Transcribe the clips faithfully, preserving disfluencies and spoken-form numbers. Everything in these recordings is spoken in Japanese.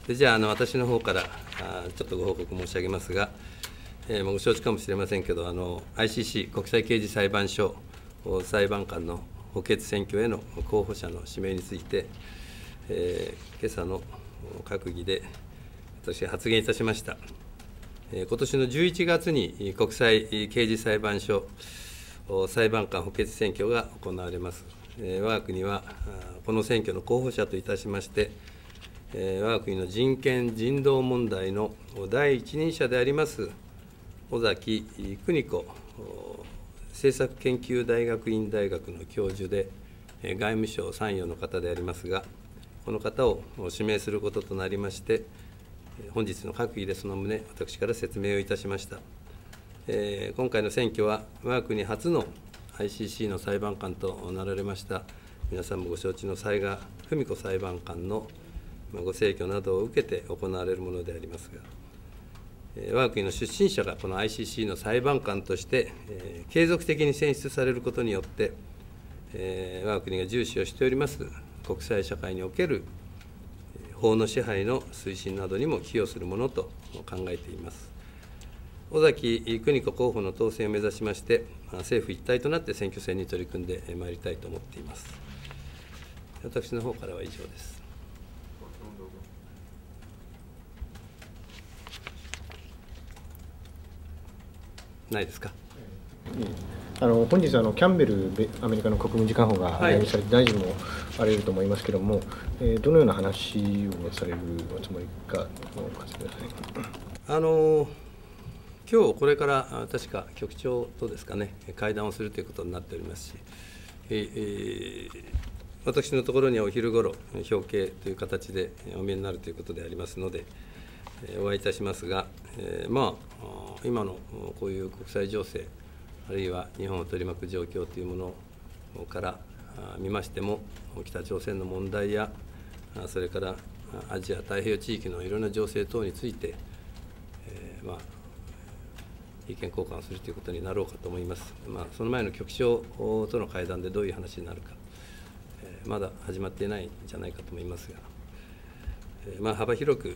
でじゃあ、あの私の方からあちょっとご報告申し上げますが、えー、ご承知かもしれませんけど、あの アイシーシー 国際刑事裁判所裁判官の補欠選挙への候補者の指名について、えー、今朝の閣議で私が発言いたしました。今年のじゅういちがつに国際刑事裁判所裁判官補欠選挙が行われます。我が国はこの選挙の候補者といたしまして、我が国の人権・人道問題の第一人者であります尾崎邦子政策研究大学院大学の教授で、外務省参与の方でありますが、この方を指名することとなりまして、本日の閣議でその旨、私から説明をいたしました。えー、今回の選挙は、我が国初の アイシーシー の裁判官となられました、皆さんもご承知の雑賀文子裁判官のご逝去などを受けて行われるものでありますが、えー、我が国の出身者がこの アイシーシー の裁判官として、えー、継続的に選出されることによって、えー、我が国が重視をしております国際社会における法の支配の推進などにも寄与するものと考えています。尾崎邦子候補の当選を目指しまして、政府一体となって選挙戦に取り組んでまいりたいと思っています。私の方からは以上です。ないですか。 あの本日あの、キャンベルアメリカの国務次官補が来日されて、大臣もあられると思いますけれども、えー、どのような話をされるおつもりか、お聞かせください。 あの今日これから確か局長とですかね、会談をするということになっておりますし、えー、私のところにはお昼ごろ、表敬という形でお見えになるということでありますので、お会いいたしますが、えー、まあ、今のこういう国際情勢、あるいは日本を取り巻く状況というものから見ましても、北朝鮮の問題や、それからアジア太平洋地域のいろんな情勢等について、えーまあ、意見交換をするということになろうかと思います。まあ、その前の局長との会談でどういう話になるか、えー、まだ始まっていないんじゃないかと思いますが、えーまあ、幅広く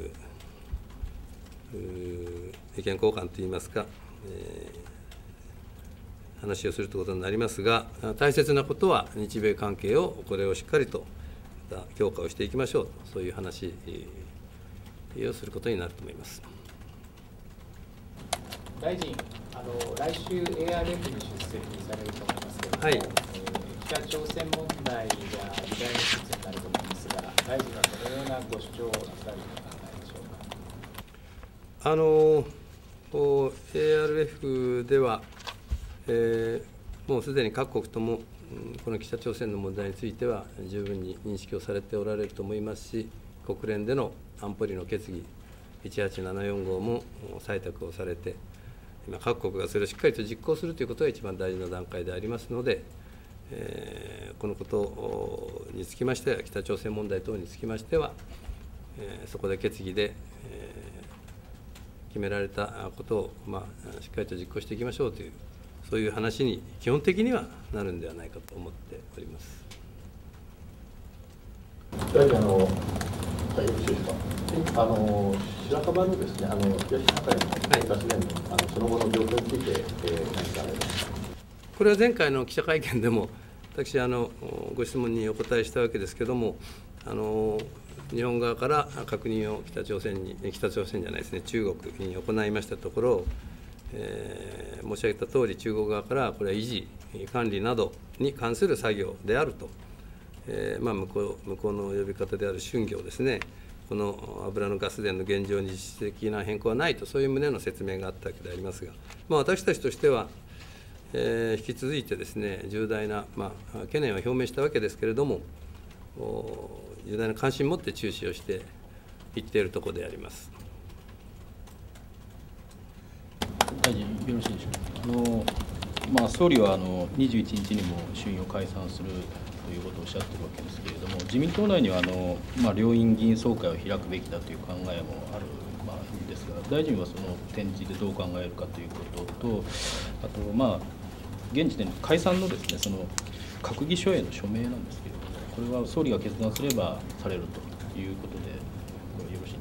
意見交換といいますか、えー話をするということになりますが、大切なことは日米関係を、これをしっかりとまた強化をしていきましょうと、そういう話をすることになると思います。 大臣、あの来週 エーアールエフ に出席されると思いますけれども、はい、えー、北朝鮮問題が議題の一つになると思いますが、大臣はどのようなご主張をなさるお考えでしょうか。 あの エーアールエフ では、えー、もうすでに各国とも、この北朝鮮の問題については十分に認識をされておられると思いますし、国連での安保理の決議いちはちななよん号も採択をされて、今、各国がそれをしっかりと実行するということが一番大事な段階でありますので、えー、このことにつきましては、北朝鮮問題等につきましては、えー、そこで決議で、えー、決められたことを、まあ、しっかりと実行していきましょうという、そういう話に基本的にはなるんではないかと思っております。 大臣、あの、はい、よろしいですか。あの白樺のですね、あの東シナ海のガス田の、あのその後の状況について、えー、何かありますか。 これは前回の記者会見でも、私あの、ご質問にお答えしたわけですけれども、あの日本側から確認を北朝鮮に、北朝鮮じゃないですね、中国に行いましたところ、えー、申し上げたとおり、中国側からこれは維持、管理などに関する作業であると、えーまあ、向こう向こうの呼び方である春業ですね、この油のガス田の現状に実質的な変更はないと、そういう旨の説明があったわけでありますが、まあ、私たちとしては、えー、引き続いてですね、重大な、まあ、懸念を表明したわけですけれども、重大な関心を持って注視をしていっているところであります。 大臣、よろしいでしょうか。あのまあ、総理はあのにじゅういちにちにも衆院を解散するということをおっしゃっているわけですけれども、自民党内にはあの、まあ、両院議員総会を開くべきだという考えもある、まあ、んですが、大臣はその点についてどう考えるかということと、あと、まあ、現時点で解散のですね、その閣議書への署名なんですけれども、これは総理が決断すればされるということで、よろしい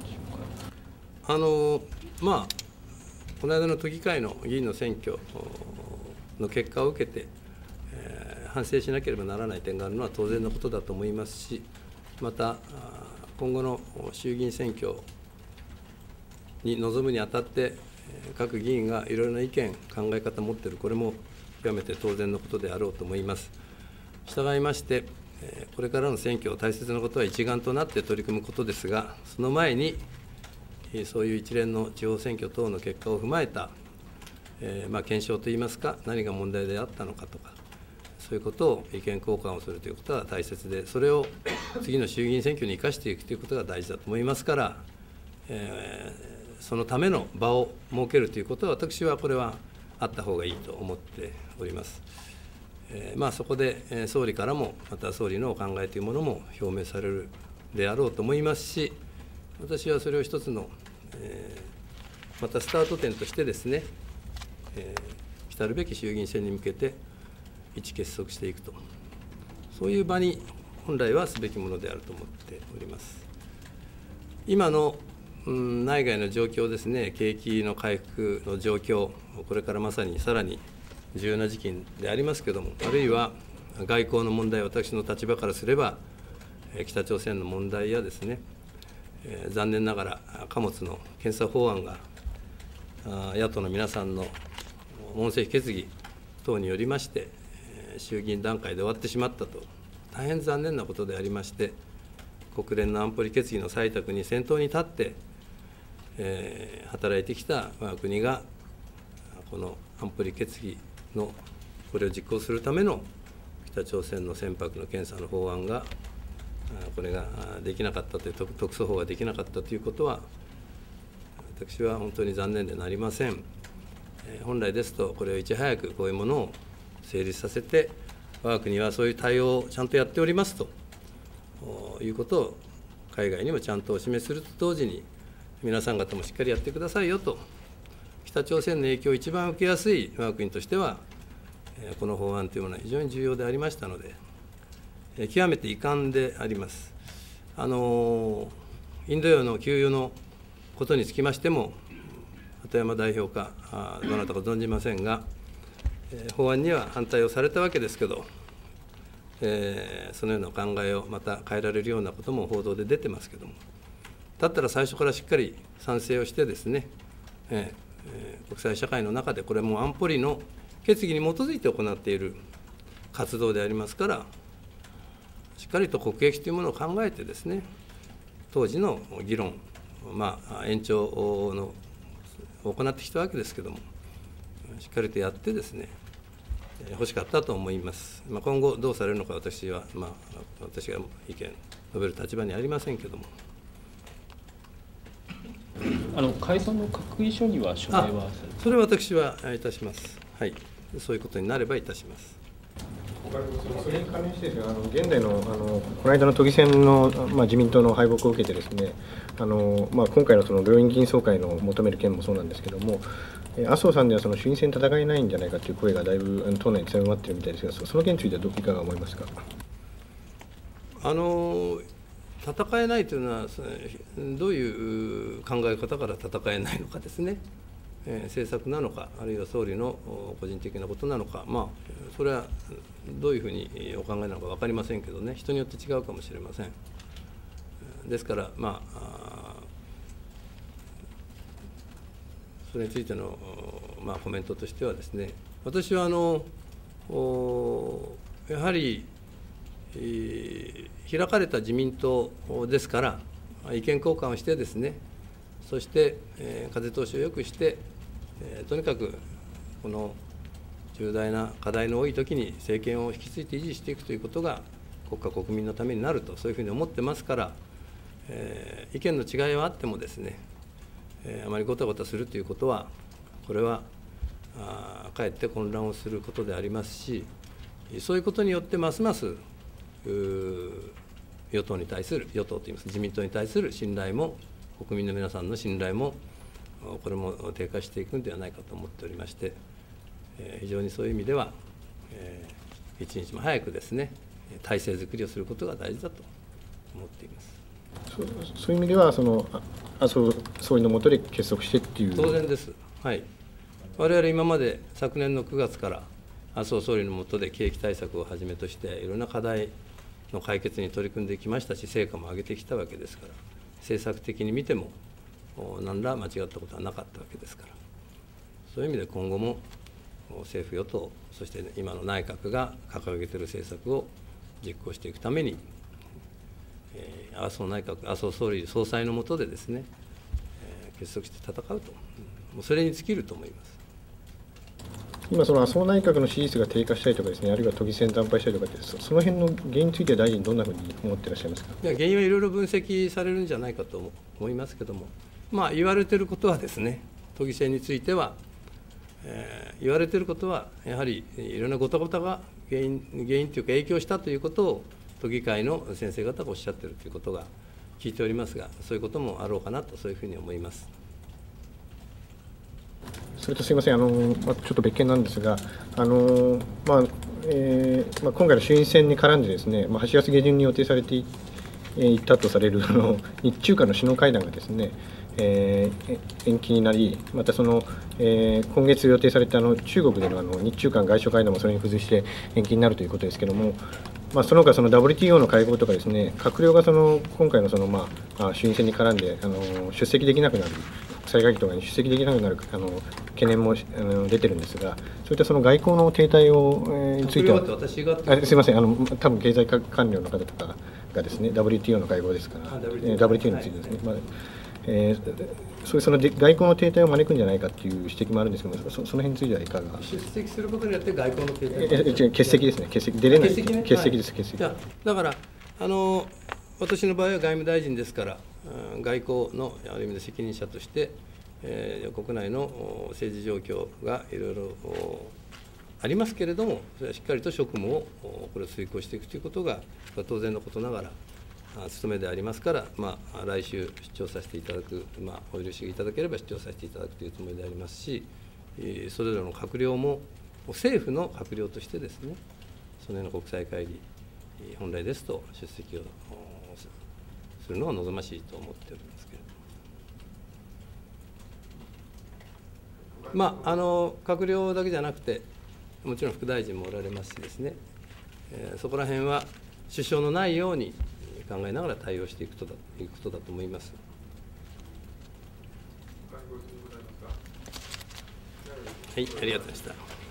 あのまあ、この間の都議会の議員の選挙の結果を受けて、えー、反省しなければならない点があるのは当然のことだと思いますし、また、今後の衆議院選挙に臨むにあたって、各議員がいろいろな意見、考え方を持っている、これも極めて当然のことであろうと思います。従いまして、これからの選挙、大切なことは一丸となって取り組むことですが、その前に、そういう一連の地方選挙等の結果を踏まえた、えーまあ、検証といいますか、何が問題であったのかとか、そういうことを意見交換をするということは大切で、それを次の衆議院選挙に生かしていくということが大事だと思いますから、えー、そのための場を設けるということは、私はこれはあった方がいいと思っております。えーまあ、そこで、えー、総理からも、また総理のお考えというものも表明されるであろうと思いますし、私はそれを一つの、えー、またスタート点としてですね、えー、来るべき衆議院選に向けて一致結束していくと、そういう場に本来はすべきものであると思っております。今の、うん、内外の状況ですね、景気の回復の状況、これからまさにさらに重要な時期でありますけれども、あるいは外交の問題、私の立場からすれば、北朝鮮の問題やですね、えー、残念ながら貨物の検査法案が野党の皆さんの問責決議等によりまして、えー、衆議院段階で終わってしまったと、大変残念なことでありまして、国連の安保理決議の採択に先頭に立って、えー、働いてきた我が国が、この安保理決議のこれを実行するための北朝鮮の船舶の検査の法案が、これができなかったという、特措法ができなかったということは、私は本当に残念でなりません。本来ですと、これをいち早くこういうものを成立させて、我が国はそういう対応をちゃんとやっておりますということを、海外にもちゃんとお示しすると同時に、皆さん方もしっかりやってくださいよと、北朝鮮の影響を一番受けやすい我が国としては、この法案というものは非常に重要でありましたので、極めて遺憾であります。あのインド洋の給油のことにつきましても、鳩山代表か、どなたか存じませんが、法案には反対をされたわけですけど、えー、そのような考えをまた変えられるようなことも報道で出てますけども、だったら最初からしっかり賛成をしてですね、えー、国際社会の中で、これも安保理の決議に基づいて行っている活動でありますから、しっかりと国益というものを考えてですね、当時の議論、まあ、延長のを行ってきたわけですけれども、しっかりとやってですね、欲しかったと思います。まあ、今後どうされるのか、私は、まあ、私が意見述べる立場にありませんけれども。 あの解散の閣議書には署名はそれは私はいたします。はい、そういうことになればいたします。 それに関連してですね、あの現代のあのこの間の都議選の、まあ、自民党の敗北を受けてですね、あの、まあ、今回のその両院議員総会の求める件もそうなんですけれども、麻生さんではその衆院選戦えないんじゃないかという声がだいぶ党内に強まっているみたいですが、その件についてはどういかが思いますか。 あの戦えないというのは、どういう考え方から戦えないのかですね、えー、政策なのか、あるいは総理の個人的なことなのか、まあ、それはどういうふうにお考えなのか分かりませんけどね、人によって違うかもしれません。ですから、まあ、それについての、まあ、コメントとしてはですね、私はあのやはり、えー、開かれた自民党ですから、意見交換をしてですね、そして、えー、風通しを良くして、えー、とにかくこの重大な課題の多いときに政権を引き継いで維持していくということが国家国民のためになると、そういうふうに思ってますから、えー、意見の違いはあってもですね、えー、あまりごたごたするということは、これはあかえって混乱をすることでありますし、そういうことによってますます与党に対する、与党といいます自民党に対する信頼も、国民の皆さんの信頼も、これも低下していくのではないかと思っておりまして、非常にそういう意味では、一日も早くですね、体制づくりをすることが大事だと思っています。 そ, そういう意味ではその麻生総理の下で結束してっていう。 当然です。はい。我々今まで昨年のくがつから麻生総理の下で景気対策をはじめとしていろんな課題の解決に取り組んできましたし、成果も上げてきたわけですから、政策的に見ても何ら間違ったことはなかったわけですから、そういう意味で今後も政府・与党、そして今の内閣が掲げている政策を実行していくために、えー、麻生内閣、麻生総理総裁の下でですね、えー、結束して戦うと、もうそれに尽きると思います。 今、その麻生内閣の支持率が低下したりとかですね、あるいは都議選惨敗したりとかって、その辺の原因については大臣、どんなふうに思っていらっしゃいますか。 いや、原因はいろいろ分析されるんじゃないかと思いますけれども、まあ、言われていることはですね、都議選については、えー、言われていることは、やはりいろんなごたごたが原因、原因というか、影響したということを、都議会の先生方がおっしゃっているということが聞いておりますが、そういうこともあろうかなと、そういうふうに思います。 それとすみません、あのちょっと別件なんですが、あのまあえーまあ、今回の衆院選に絡んでですね、まあ、はちがつ下旬に予定されていたとされるあの日中間の首脳会談がですね、えー、延期になり、またその、えー、今月予定されたあの中国でのあの日中間外相会談もそれに付随して延期になるということですけれども、まあ、その他、その ダブリューティーオー の会合とかですね、閣僚がその今回のその、まあ、衆院選に絡んであの出席できなくなる、国際会議とかに出席できなくなるあの懸念もあの出てるんですが、そういったその外交の停滞を、えー、については、 私があすみません、あの多分経済官僚の方とかがですね、ダブリューティーオー の会合ですから、ダブリューティーオー についてですね、はい、まあえー、そういうその外交の停滞を招くんじゃないかという指摘もあるんですけども、そ, その辺についてはいかが。 出席することによって外交の停滞、 えー、欠席ですね、欠席、出れない、欠席、ね、欠席です、 はい、 欠席。 だからあの、私の場合は外務大臣ですから、外交のある意味で責任者として、えー、国内の政治状況がいろいろありますけれども、それはしっかりと職務をこれを遂行していくということが当然のことながら、務めでありますから、まあ、来週出張させていただく、まあ、お許しいただければ出張させていただくというつもりでありますし、それぞれの閣僚も、政府の閣僚としてですね、その辺の国際会議、本来ですと出席をするのは望ましいと思っておりますけれども、まあ、あの閣僚だけじゃなくて、もちろん副大臣もおられますしですね、えー、そこら辺は支障のないように考えながら対応していくとだということだと思います。はい、ありがとうございました。